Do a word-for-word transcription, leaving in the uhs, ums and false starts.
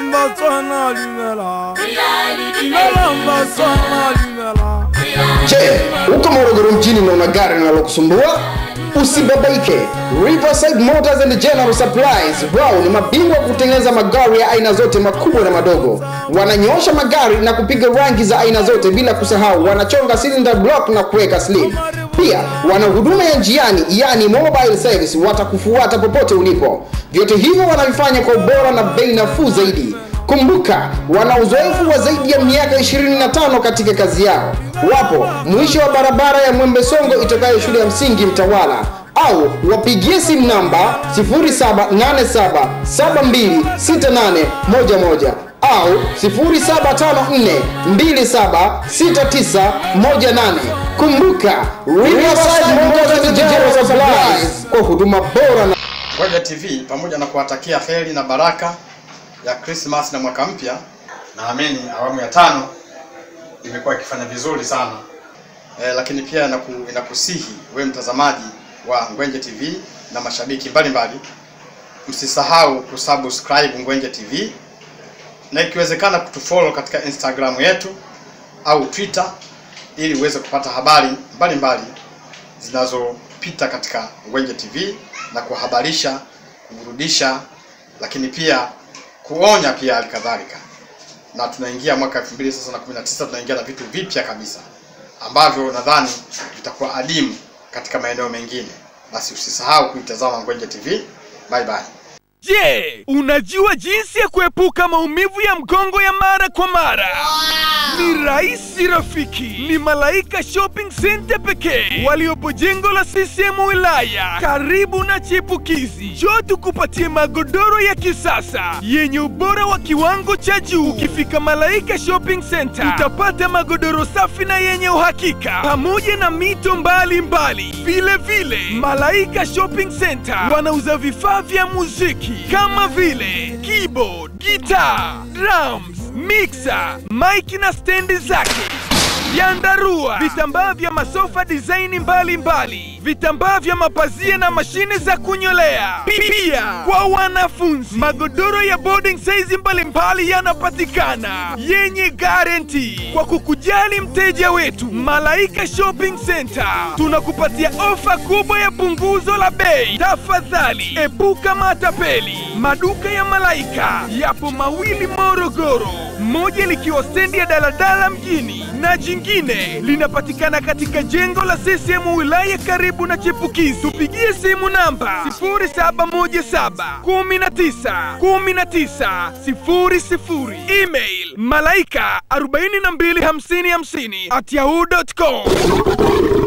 Je, uko Morogoro mjini na una gari linalokusumbua? Usibabaike. Riverside Motors and General Supplies, wao ni mabingwa kutengeneza magari ya aina zote makubwa na madogo. Wananyoosha magari na kupiga rangi za aina zote, bila kusahau wanachonga cylinder block na kuweka slip. Pia wana huduma ya njiani, yani mobile service, watakufuata popote ulipo. Vyote hivyo wanavifanya kwa ubora na bei nafuu zaidi. Kumbuka, wana uzoefu wa zaidi ya miaka ishirini na tano katika kazi yao. Wapo mwisho wa barabara ya Mwembe Songo itokayo shule ya msingi Mtawala, au wapigie simu namba sifuri saba nane saba saba mbili sita nane moja moja au sifuri saba tano nne mbili saba sita tisa moja nane. Kumbuka, Riverside Motors and General Supplies kwa huduma bora. Na Ngwenje T V pamoja na kuwatakia heri na baraka ya Christmas na mwaka mpya, naamini awamu ya tano imekuwa ikifanya vizuri sana. E, lakini pia inaku, inakusihi wewe mtazamaji wa Ngwenje T V na mashabiki mbalimbali, msisahau kusubscribe Ngwenje T V na ikiwezekana kutufollow katika Instagram yetu au Twitter, ili uweze kupata habari mbalimbali zinazopita katika Ngwenje T V na kuhabarisha, kuburudisha, lakini pia kuonya pia alikadhalika. Na tunaingia mwaka elfu mbili kumi na tisa, tunaingia na vitu vipya kabisa ambavyo nadhani vitakuwa adimu katika maeneo mengine. Basi usisahau kuitazama Ngwenje T V. Bye bye. Je, unajua jinsi ya kuepuka maumivu ya mgongo ya mara kwa mara? Ni rahisi rafiki. Ni Malaika Shopping Center pekee waliopo jengo la C C M wilaya karibu na chipukizi. Njoo tukupatie magodoro ya kisasa yenye ubora wa kiwango cha juu. Ukifika Malaika Shopping Center utapata magodoro safi na yenye uhakika pamoja na mito mbali mbali. Vile vile Malaika Shopping Center wanauza vifaa vya muziki kama vile keyboard, guitar, drums, mixer, mic na stendi zake, vyandarua, vitambaa vya masofa design mbali mbali, vitambaa vya mapazia na mashine za kunyolea. Pia kwa wanafunzi, magodoro ya boarding size mbali mbali yanapatikana yenye guarantee. Kwa kukujali mteja wetu, Malaika Shopping Center tunakupatia ofa kubwa ya punguzo la bei. Tafadhali epuka matapeli. Maduka ya Malaika yapo mawili Morogoro, moja likiwa stendi ya daladala mjini na jingine linapatikana katika jengo la C C M wilaya karibu na chipukizi. Tupigie simu namba sifuri saba moja saba kumi na tisa kumi na tisa sifuri sifuri. Email malaika arobaini na mbili hamsini hamsini at yahoo dot com.